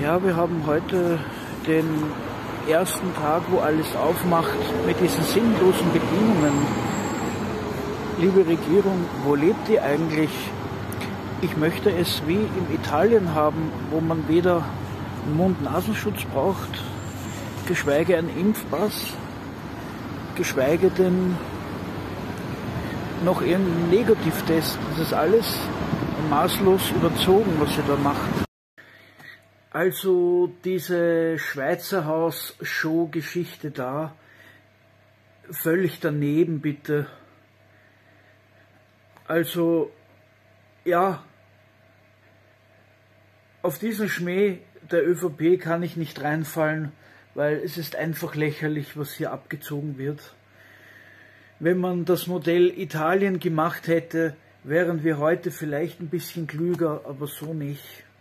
Ja, wir haben heute den ersten Tag, wo alles aufmacht, mit diesen sinnlosen Bedingungen. Liebe Regierung, wo lebt ihr eigentlich? Ich möchte es wie in Italien haben, wo man weder einen Mund-Nasenschutz braucht, geschweige einen Impfpass, geschweige denn noch irgendeinen Negativtest. Das ist alles maßlos überzogen, was ihr da macht. Also diese Schweizerhaus-Show-Geschichte da, völlig daneben bitte. Also, ja, auf diesen Schmäh der ÖVP kann ich nicht reinfallen, weil es ist einfach lächerlich, was hier abgezogen wird. Wenn man das Modell Italien gemacht hätte, wären wir heute vielleicht ein bisschen klüger, aber so nicht.